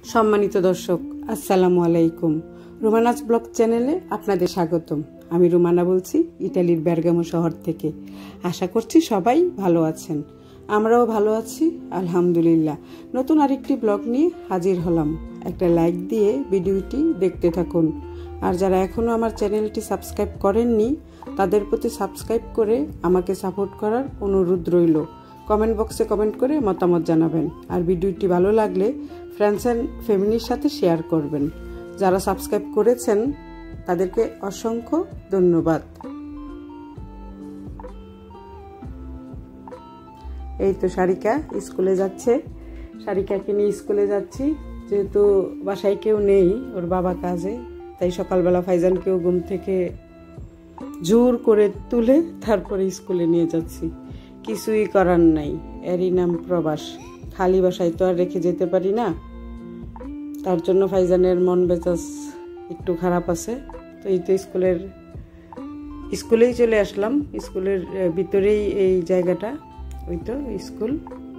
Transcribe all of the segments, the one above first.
সম্মানিত দর্শক, আসসালামু আলাইকুম। রুমানাস ব্লগ চ্যানেলে আপনাদের স্বাগতম। আমি রুমানা বলছি, ইটালির বেরগামো শহর থেকে। আশা করছি সবাই ভালো আছেন, আমরাও ভালো আছি আলহামদুলিল্লাহ। নতুন আরেকটি ব্লগ নিয়ে হাজির হলাম। একটা লাইক দিয়ে ভিডিওটি দেখতে থাকুন। আর যারা এখনও আমার চ্যানেলটি সাবস্ক্রাইব করেননি, তাদের প্রতি সাবস্ক্রাইব করে আমাকে সাপোর্ট করার অনুরোধ রইল। কমেন্ট বক্সে কমেন্ট করে মতামত জানাবেন। আর ভিডিওটি ভালো লাগলে ফ্রেন্ডস অ্যান্ড ফ্যামিলির সাথে শেয়ার করবেন। যারা সাবস্ক্রাইব করেছেন তাদেরকে অসংখ্য ধন্যবাদ। এই তো সারিকা স্কুলে যাচ্ছে। সারিকাকে নিয়ে স্কুলে যাচ্ছি, যেহেতু বাসায় কেউ নেই, ওর বাবা কাজে, তাই সকালবেলা ফাইজানকেও ঘুম থেকে জোর করে তুলে তারপরে স্কুলে নিয়ে যাচ্ছি। কিছুই করার নাই, এরই নাম প্রবাস। খালি বাসায় তো আর রেখে যেতে পারি না, তার জন্য ফাইজানের মন মেজাজ একটু খারাপ আছে। তো এই তো স্কুলেই চলে আসলাম। স্কুলের ভিতরেই এই জায়গাটা, ওই তো স্কুল।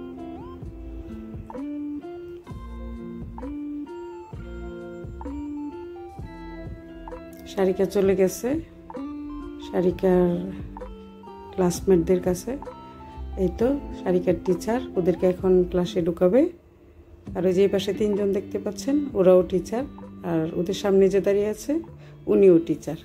সারিকা চলে গেছে সারিকার ক্লাসমেটদের কাছে। এই তো সারিকার টিচার ওদেরকে এখন ক্লাসে ঢুকাবে। আর ওই যে পাশে তিনজন দেখতে পাচ্ছেন, ওরাও টিচার। আর ওদের সামনে যে দাঁড়িয়ে আছে উনিও টিচার।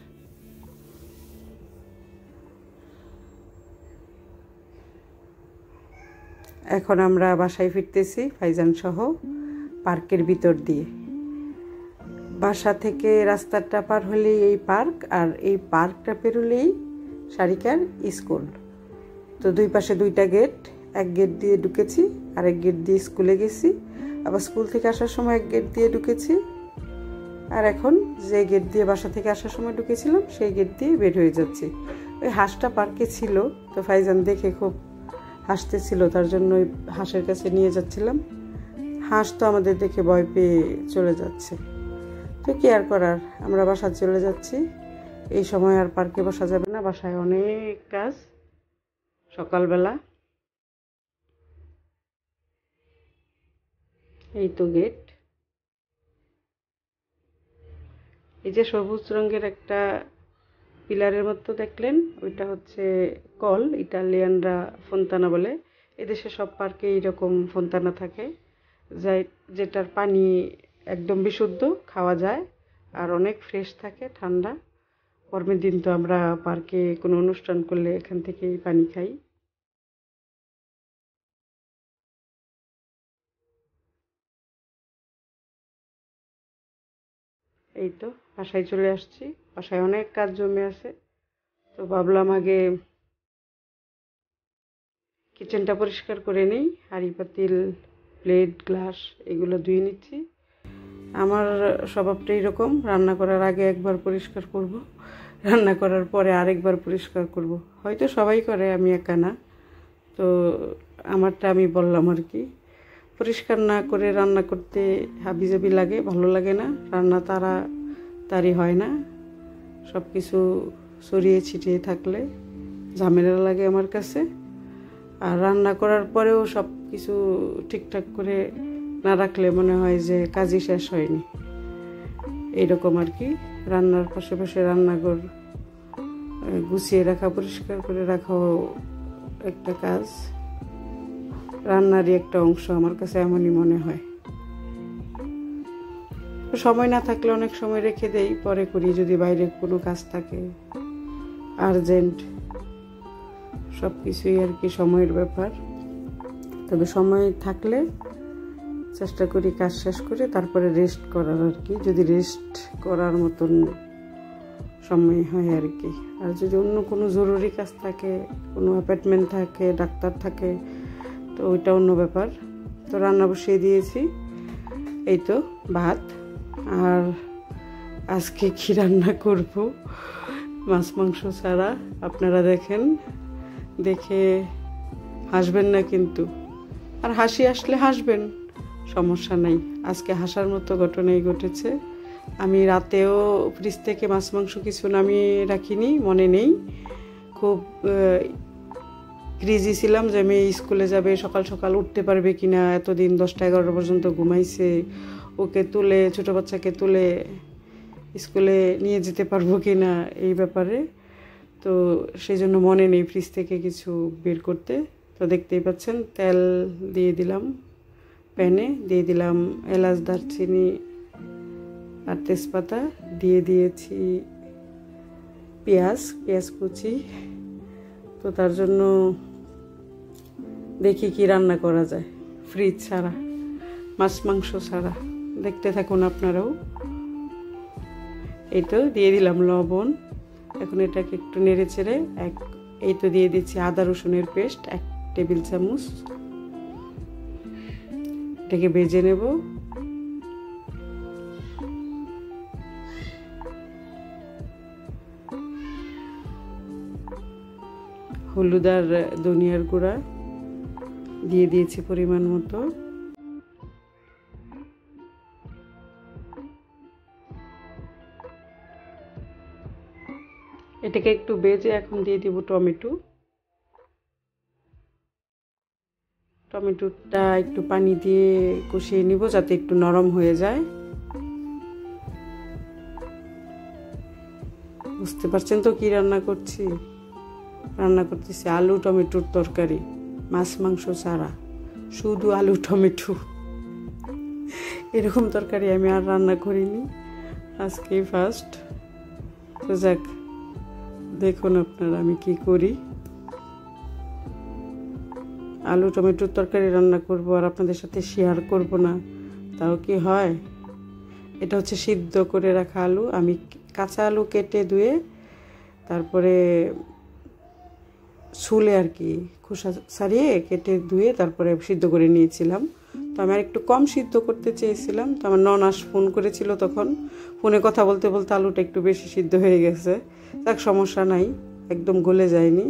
এখন আমরা বাসায় ফিরতেছি ফাইজান সহ, পার্কের ভিতর দিয়ে। বাসা থেকে রাস্তাটা পার হলেই এই পার্ক, আর এই পার্কটা পেরোলেই সারিকার স্কুল। তো দুই পাশে দুইটা গেট, এক গেট দিয়ে ঢুকেছি, আরেক গেট দিয়ে স্কুলে গেছি। আবার স্কুল থেকে আসার সময় এক গেট দিয়ে ঢুকেছি, আর এখন যে গেট দিয়ে বাসা থেকে আসার সময় ঢুকেছিলাম সেই গেট দিয়ে বের হয়ে যাচ্ছি। ওই হাঁসটা পার্কে ছিল, তো ফাইজান দেখে খুব হাসতেছিল, তার জন্য ওই হাঁসের কাছে নিয়ে যাচ্ছিলাম। হাঁস তো আমাদের দেখে ভয় পেয়ে চলে যাচ্ছে। তো কি আর করার, আমরা বাসা চলে যাচ্ছি। এই সময় আর পার্কে বসা যাবে না, বাসায় অনেক কাজ। সকালবেলা এই তো গেট। এই যে সবুজ রঙের একটা পিলারের মতো দেখলেন, ওইটা হচ্ছে কল। ইটালিয়ানরা ফোন্তানা বলে। এদেশে সব পার্কে এইরকম ফোন্তানা থাকে, যেটার পানি একদম বিশুদ্ধ, খাওয়া যায়, আর অনেক ফ্রেশ থাকে, ঠান্ডা। গরমের দিন তো আমরা পার্কে কোনো অনুষ্ঠান করলে এখান থেকেই পানি খাই। এই তো বাসায় চলে আসছি। বাসায় অনেক কাজ জমে আছে, তো ভাবলাম আগে কিচেনটা পরিষ্কার করে নিই। হাঁড়ি পাতিল, প্লেট, গ্লাস এগুলো ধুয়ে নিচ্ছি। আমার স্বভাবটা এরকম, রান্না করার আগে একবার পরিষ্কার করব, রান্না করার পরে আরেকবার পরিষ্কার করব। হয়তো সবাই করে, আমি একা না। তো আমারটা আমি বললাম আর কি। পরিষ্কার না করে রান্না করতে হাবিজাবি লাগে, ভালো লাগে না। রান্না তাড়াতাড়ি হয় না, সব কিছু ছড়িয়ে ছিটিয়ে থাকলে ঝামেলা লাগে আমার কাছে। আর রান্না করার পরেও সব কিছু ঠিকঠাক করে না রাখলে মনে হয় যে কাজই শেষ হয়নি, এইরকম আর কি। রান্নার পাশাপাশি রান্নাঘর গুছিয়ে রাখা, পরিষ্কার করে রাখাও একটা কাজ, রান্নারই একটা অংশ আমার কাছে এমনই মনে হয়। সময় না থাকলে অনেক সময় রেখে দেই, পরে করি যদি বাইরে কোনো কাজ থাকে আর্জেন্ট। সব কিছুই আর কি সময়ের ব্যাপার। তবে সময় থাকলে চেষ্টা করি কাজ শেষ করে তারপরে রেস্ট করার আর কি, যদি রেস্ট করার মতন সময় হয় আর কি। আর যদি অন্য কোনো জরুরি কাজ থাকে, কোনো অ্যাপয়েন্টমেন্ট থাকে, ডাক্তার থাকে, তো ওইটা অন্য ব্যাপার। তো রান্না বসিয়ে দিয়েছি। এই তো ভাত। আর আজকে কি রান্না করব, মাছ মাংস ছাড়া। আপনারা দেখেন, দেখে হাসবেন না কিন্তু। আর হাসি আসলে হাসবেন, সমস্যা নাই। আজকে হাসার মতো ঘটনাই ঘটেছে। আমি রাতেও ফ্রিজ থেকে মাছ মাংস কিছু নামিয়ে রাখিনি, মনে নেই। খুব ক্রেজি ছিলাম যে মেয়ে স্কুলে যাবে, সকাল সকাল উঠতে পারবে কিনা। এতদিন 10টা 11টা পর্যন্ত ঘুমাইছে, ওকে তুলে, ছোটো বাচ্চাকে তুলে স্কুলে নিয়ে যেতে পারবো কি না এই ব্যাপারে। তো সেই জন্য মনে নেই ফ্রিজ থেকে কিছু বের করতে। তো দেখতেই পাচ্ছেন তেল দিয়ে দিলাম প্যানে, দিয়ে দিলাম এলাচ, দারচিনি আর তেজপাতা, দিয়ে দিয়েছি পেঁয়াজ কুচি। তো তার জন্য দেখি কি রান্না করা যায় ফ্রিজ ছাড়া, মাছ মাংস ছাড়া। দেখতে থাকুন আপনারাও। এই তো দিয়ে দিলাম লবণ। এখন এটাকে একটু নেড়ে চেড়ে এই তো দিয়ে দিচ্ছি আদা রসুনের পেস্ট 1 টেবিল চামচ। এটাকে ভেজে নেব। হলুদ আর ধনিয়ার গুঁড়া দিয়ে দিয়েছি পরিমাণ মতো। এটাকে একটু ভেজে এখন দিয়ে দিব টমেটোটা একটু পানি দিয়ে কষিয়ে নিব যাতে একটু নরম হয়ে যায়। বুঝতে পারছেন তো কি রান্না করছি? রান্না করতেছি আলু টমেটোর তরকারি, মাছ মাংস ছাড়া, শুধু আলু টমেটো। এরকম তরকারি আমি আর রান্না করিনি, আজকেই ফার্স্ট। তো যাক, দেখুন আপনারা আমি কি করি। আলু টমেটোর তরকারি রান্না করব আর আপনাদের সাথে শেয়ার করব না, তাও কি হয়? এটা হচ্ছে সিদ্ধ করে রাখা আলু। আমি কাঁচা আলু কেটে ধুয়ে তারপরে ছুলে আর কি খোসা ছাড়িয়ে কেটে ধুয়ে তারপরে সিদ্ধ করে নিয়েছিলাম। তো আমি আর একটু কম সিদ্ধ করতে চেয়েছিলাম। তো আমার ননাস ফোন করেছিল, তখন ফোনে কথা বলতে বলতে আলুটা একটু বেশি সিদ্ধ হয়ে গেছে। যাক, সমস্যা নাই, একদম গলে যায়নি।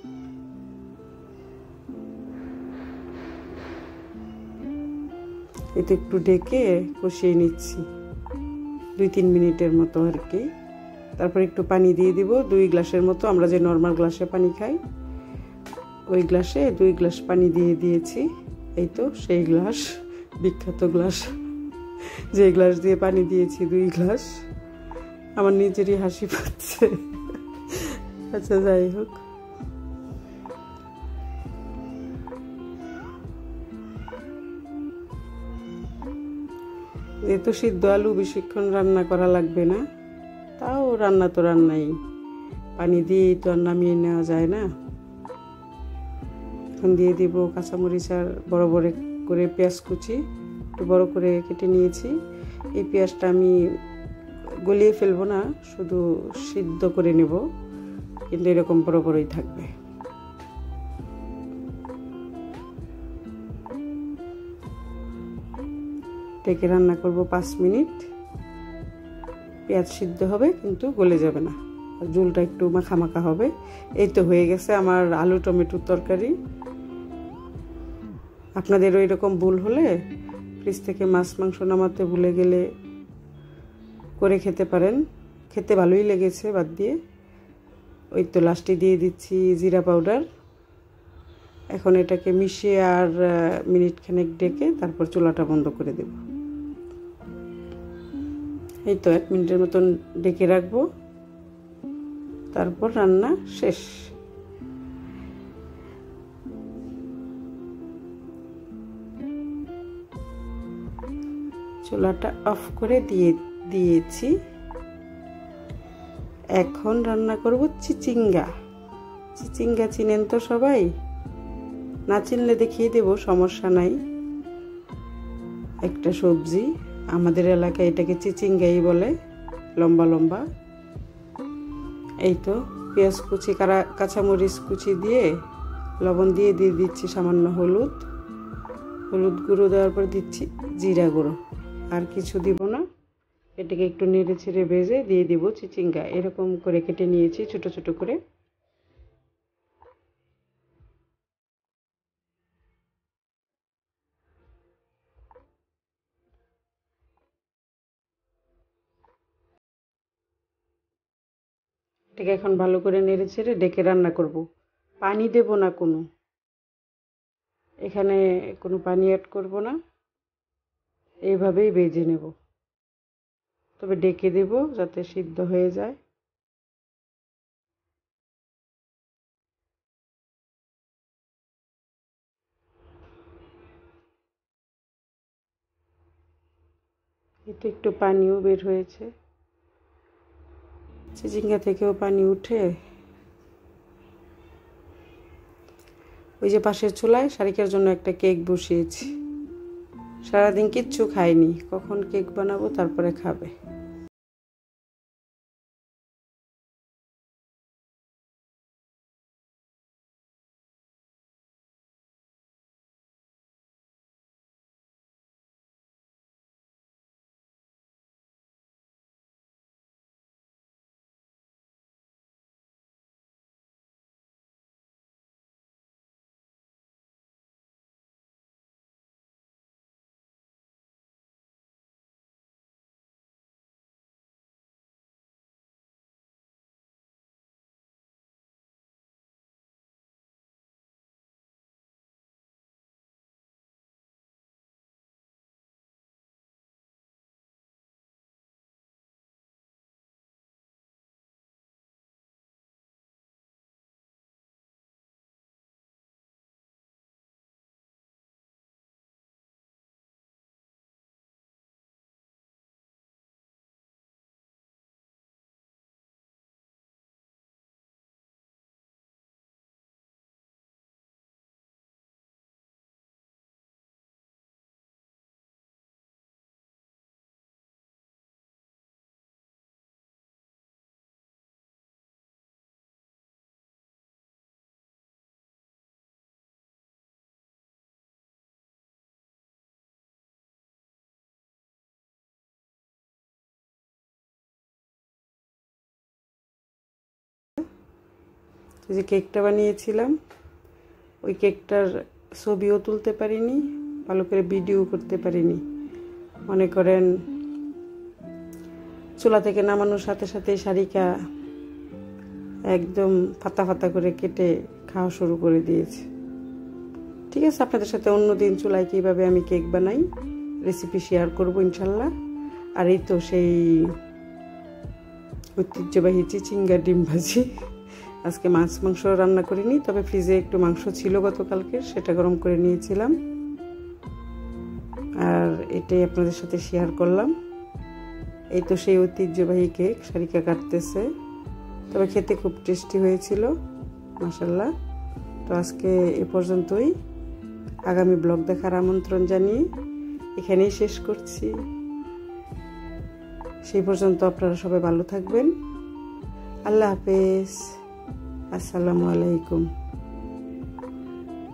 এতে একটু ঢেকে কষিয়ে নিচ্ছি 2-3 মিনিটের মতো আর কি। তারপর একটু পানি দিয়ে দিব 2 গ্লাসের মতো। আমরা যে নর্মাল গ্লাসে পানি খাই ওই গ্লাসে 2 গ্লাস পানি দিয়ে দিয়েছি। এই তো সেই গ্লাস, বিখ্যাত গ্লাস, যে গ্লাস দিয়ে পানি দিয়েছি 2 গ্লাস। আমার নিজেরই হাসি পাচ্ছে। আচ্ছা, যাই হোক। যেহেতু সিদ্ধ আলু বেশিক্ষণ রান্না করা লাগবে না, তাও রান্না তো রান্নাই, পানি দিয়েই তো আর নামিয়ে নেওয়া যায় না। এখন দিয়ে দিব কাঁচামরিচ আর বড় বড় করে পেঁয়াজ কুচি, একটু বড় করে কেটে নিয়েছি। এই পেঁয়াজটা আমি গলিয়ে ফেলবো না, শুধু সিদ্ধ করে নেব, কিন্তু এরকম বড় বড়ই থাকবে। ঢেকে রান্না করব 5 মিনিট। পেঁয়াজ সিদ্ধ হবে কিন্তু গলে যাবে না, আর ঝোলটা একটু মাখা মাখা হবে। এই তো হয়ে গেছে আমার আলু টমেটোর তরকারি। আপনাদের ওই রকম ভুল হলে ফ্রিজ থেকে মাছ মাংস নামাতে ভুলে গেলে করে খেতে পারেন, খেতে ভালোই লেগেছে বাদ দিয়ে। ওই তো লাস্টে দিয়ে দিচ্ছি জিরা পাউডার। এখন এটাকে মিশিয়ে আর মিনিট খানেক ডেকে তারপর চুলাটা বন্ধ করে দেব। এই তো 1 মিনিটের মতন ডেকে রাখবো, তারপর রান্না শেষ। চুলাটা অফ করে দিয়েছি। এখন রান্না করব চিচিঙ্গা। চিচিঙ্গা চিনেন তো সবাই? না চিনলে দেখিয়ে দেব, সমস্যা নাই। একটা সবজি, আমাদের এলাকায় এটাকে চিচিঙ্গাই বলে, লম্বা লম্বা। এই তো পেঁয়াজ কুচি, কাঁচামরিচ কুচি দিয়ে লবণ দিয়ে দিচ্ছি সামান্য হলুদ গুঁড়ো। দেওয়ার পর দিচ্ছি জিরা গুঁড়ো, আর কিছু দিব না। এটাকে একটু নেড়ে ছেড়ে ভেজে দিয়ে দিব চিচিঙ্গা। এরকম করে কেটে নিয়েছি ছোট ছোট করে। এটাকে এখন ভালো করে নেড়ে ছেড়ে ডেকে রান্না করব। পানি দেব না কোনো, এখানে কোনো পানি অ্যাড করব না। এইভাবেই ভেজে নেব, তবে ডেকে দেব যাতে সিদ্ধ হয়ে যায়। এটা একটু পানিও বের হয়েছে, চিচিঙ্গা থেকেও পানি উঠে ওই যে পাশের চুলায় শারিকার জন্য একটা কেক বসিয়েছি। সারাদিন কিচ্ছু খাইনি, কখন কেক বানাবো তারপরে খাবে। যে কেকটা বানিয়েছিলাম ওই কেকটার ছবিও তুলতে পারিনি, ভালো করে ভিডিও করতে পারিনি। মনে করেন চুলা থেকে নামানোর সাথে সাথে শারিকা একদম ফাতা ফাতা করে কেটে খাওয়া শুরু করে দিয়েছে। ঠিক আছে, আপনাদের সাথে অন্যদিন চুলায় কীভাবে আমি কেক বানাই রেসিপি শেয়ার করব ইনশাল্লাহ। আর এই তো সেই ঐতিহ্যবাহী চিচিঙ্গা ডিম ভাজি। আজকে মাছ মাংস রান্না করিনি, তবে ফ্রিজে একটু মাংস ছিল গতকালকে, সেটা গরম করে নিয়েছিলাম। আর এটাই আপনাদের সাথে শেয়ার করলাম। এই তো সেই ঐতিহ্যবাহী কেক শারিকা কাটতেছে, তবে খেতে খুব টেস্টি হয়েছিল মাশাআল্লাহ। তো আজকে এ পর্যন্তই, আগামী ব্লগ দেখার আমন্ত্রণ জানিয়ে এখানেই শেষ করছি। সেই পর্যন্ত আপনারা সবাই ভালো থাকবেন। আল্লাহ হাফেজ, আসসালামু আলাইকুম।